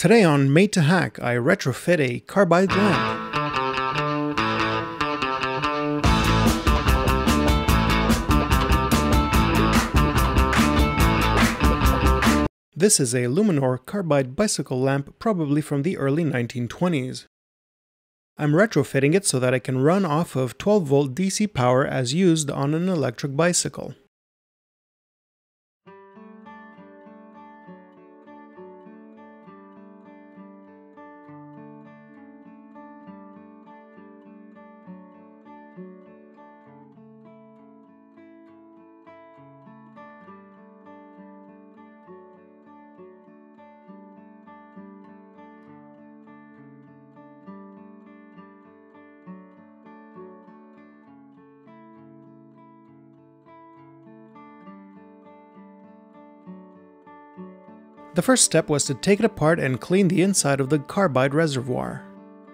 Today on Made to Hack, I retrofit a carbide lamp. This is a Luminor carbide bicycle lamp, probably from the early 1920s. I'm retrofitting it so that I can run off of 12-volt DC power as used on an electric bicycle. The first step was to take it apart and clean the inside of the carbide reservoir.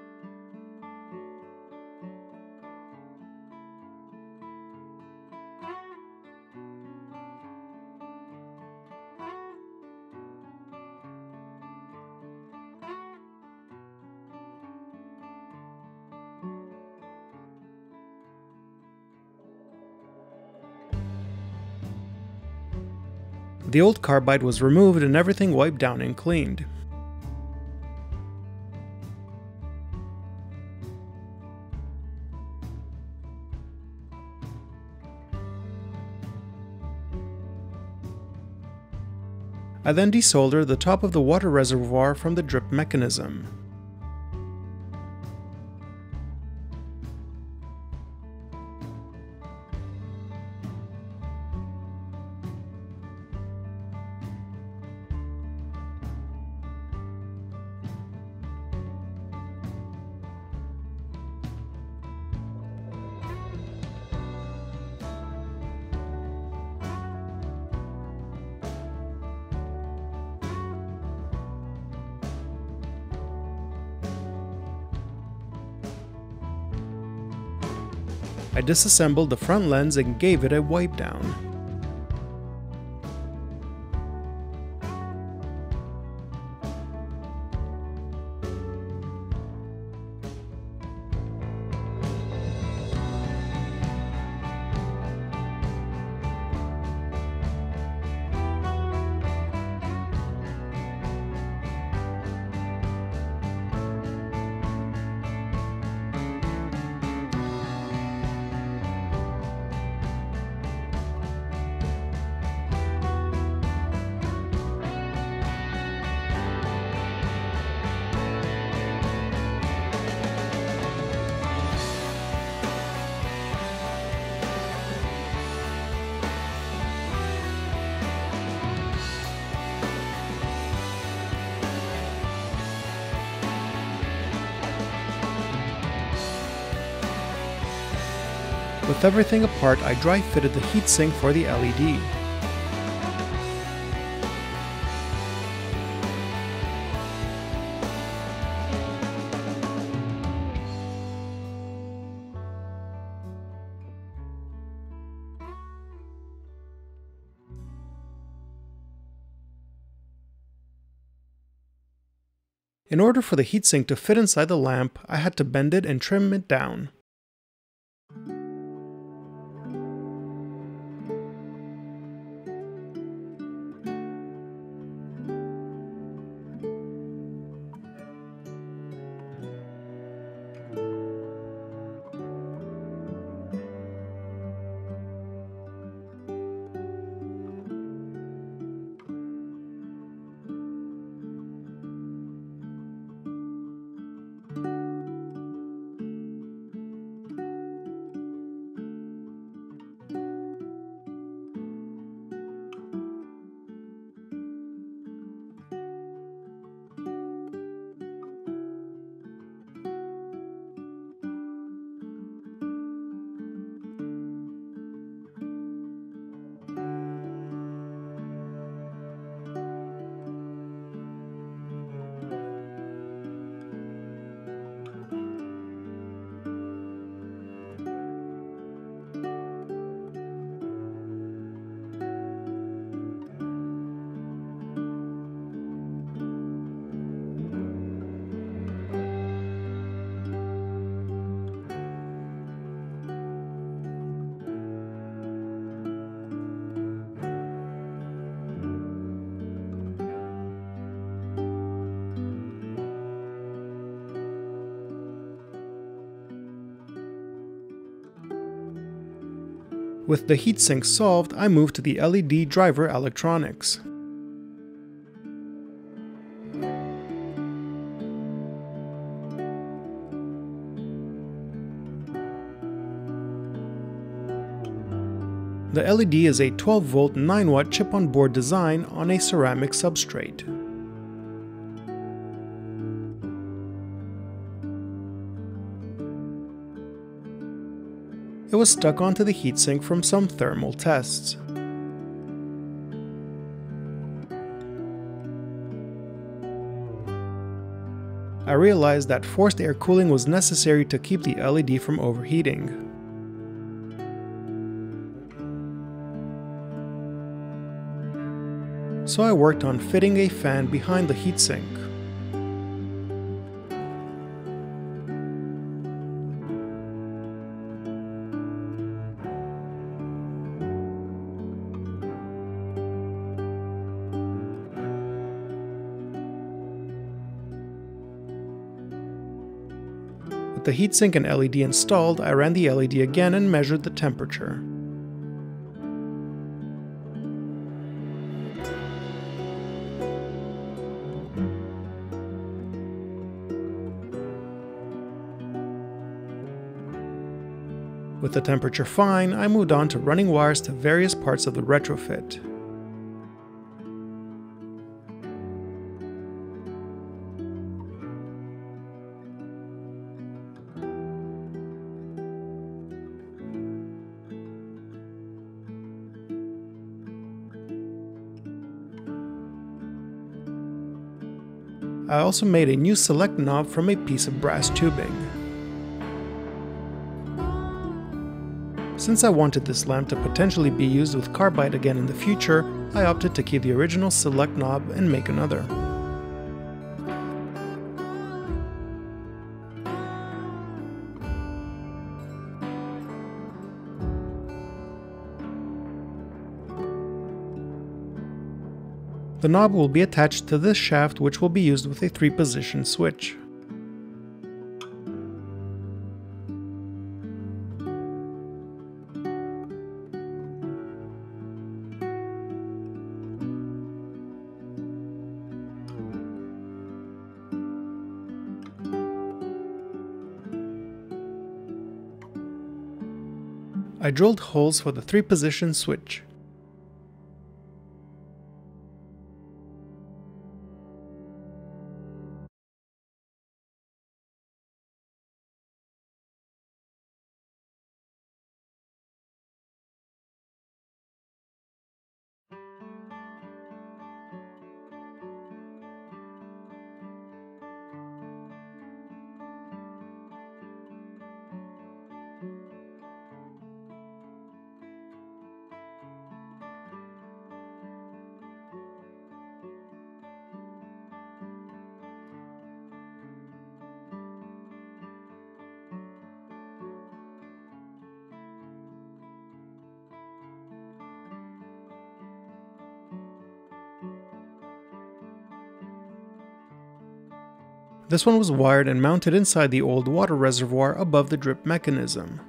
The old carbide was removed and everything wiped down and cleaned. I then desoldered the top of the water reservoir from the drip mechanism. I disassembled the front lens and gave it a wipe down. With everything apart, I dry fitted the heatsink for the LED. In order for the heatsink to fit inside the lamp, I had to bend it and trim it down. With the heatsink solved, I moved to the LED driver electronics. The LED is a 12-volt 9-watt chip-on-board design on a ceramic substrate. It was stuck onto the heatsink from some thermal tests. I realized that forced air cooling was necessary to keep the LED from overheating. So I worked on fitting a fan behind the heatsink. With the heatsink and LED installed, I ran the LED again and measured the temperature. With the temperature fine, I moved on to running wires to various parts of the retrofit. I also made a new select knob from a piece of brass tubing. Since I wanted this lamp to potentially be used with carbide again in the future, I opted to keep the original select knob and make another. The knob will be attached to this shaft, which will be used with a 3-position switch. I drilled holes for the 3-position switch. This one was wired and mounted inside the old water reservoir above the drip mechanism.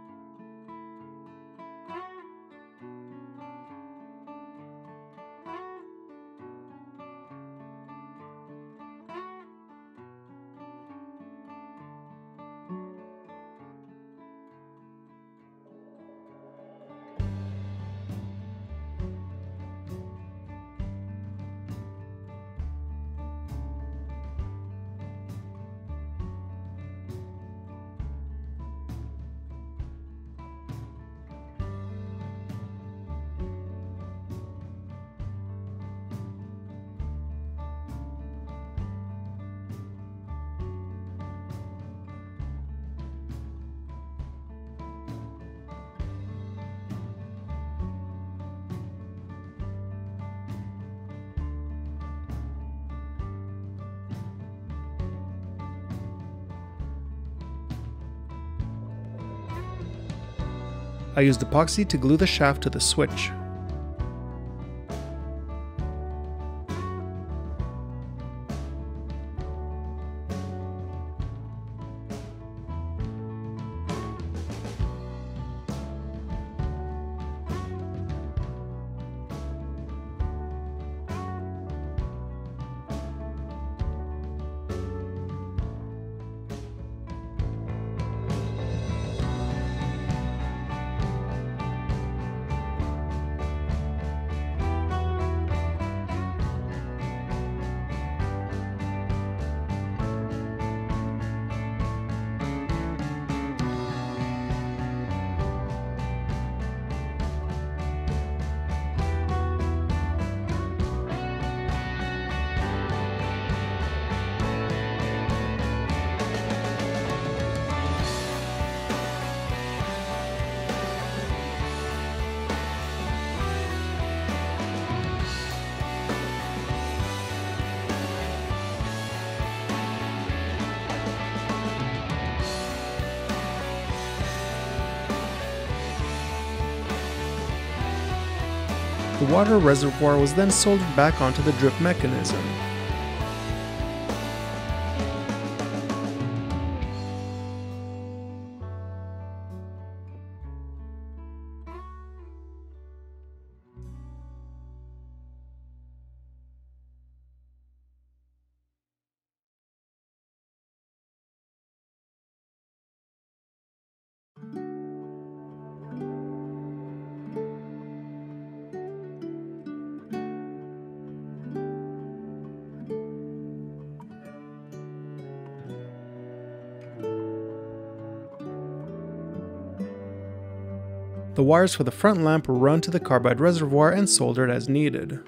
I used epoxy to glue the shaft to the switch. water reservoir was then soldered back onto the drip mechanism. The wires for the front lamp were run to the carbide reservoir and soldered as needed.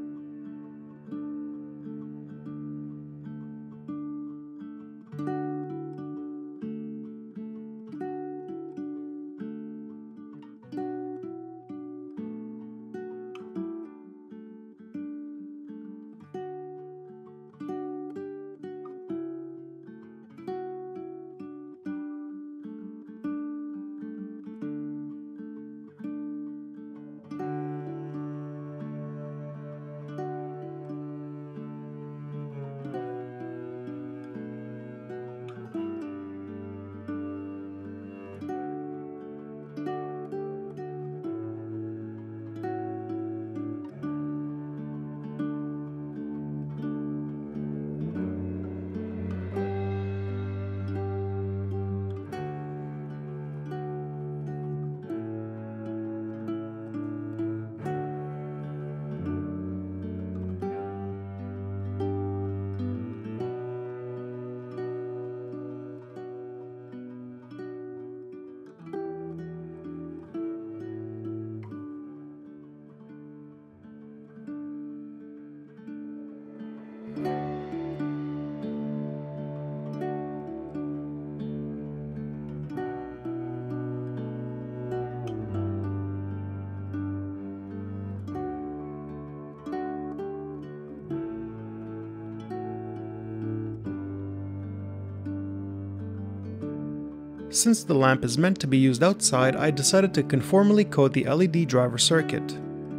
Since the lamp is meant to be used outside, I decided to conformally coat the LED driver circuit.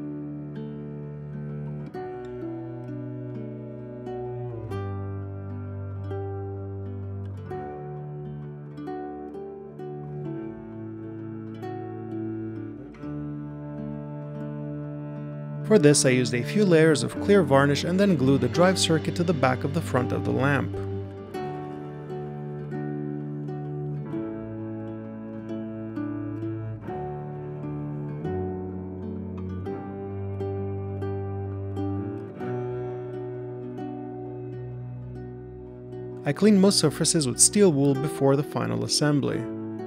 For this, I used a few layers of clear varnish and then glued the drive circuit to the back of the front of the lamp. I cleaned most surfaces with steel wool before the final assembly.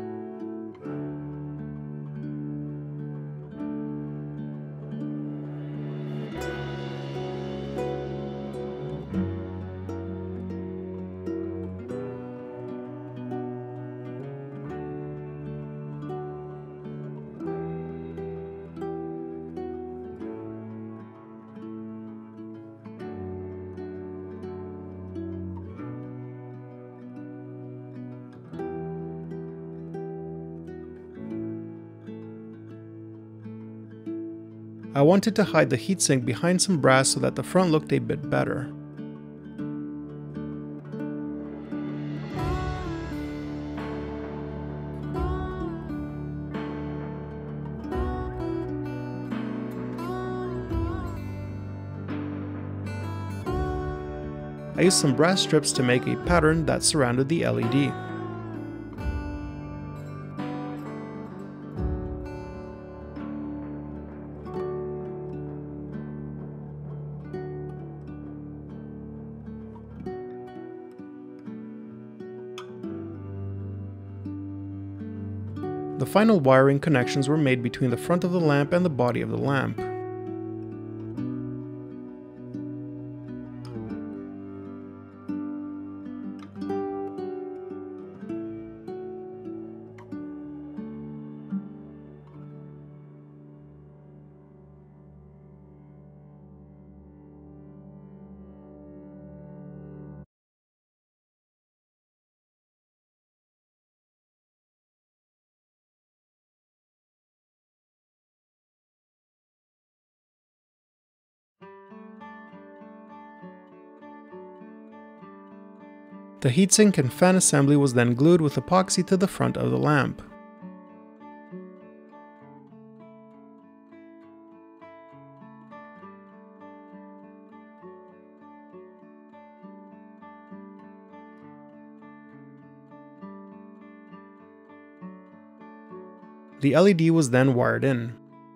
I wanted to hide the heatsink behind some brass so that the front looked a bit better. I used some brass strips to make a pattern that surrounded the LED. The final wiring connections were made between the front of the lamp and the body of the lamp. The heatsink and fan assembly was then glued with epoxy to the front of the lamp. The LED was then wired in.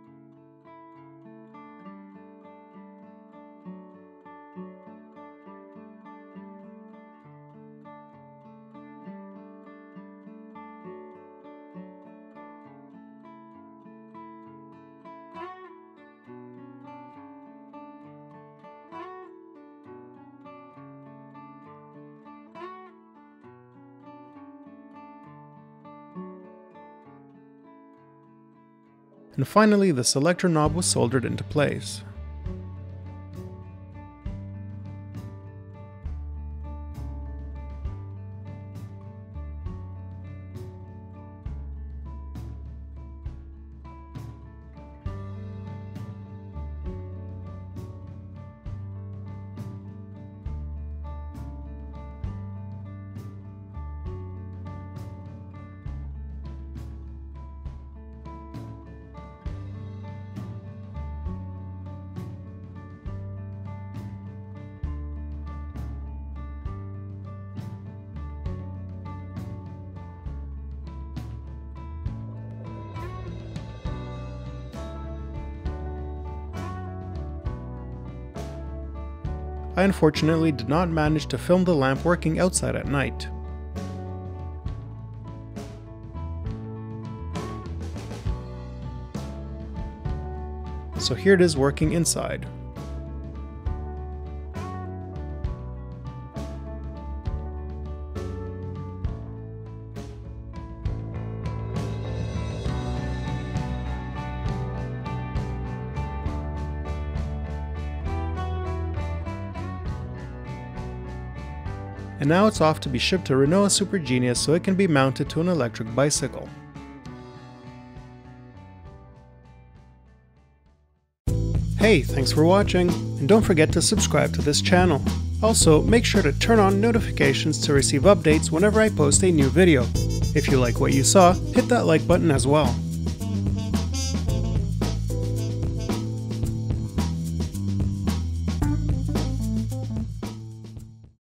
And finally, the selector knob was soldered into place. I unfortunately did not manage to film the lamp working outside at night. So here it is working inside. And now it's off to be shipped to Renoa Super Genius so it can be mounted to an electric bicycle. Hey, thanks for watching, and don't forget to subscribe to this channel. Also, make sure to turn on notifications to receive updates whenever I post a new video. If you like what you saw, hit that like button as well.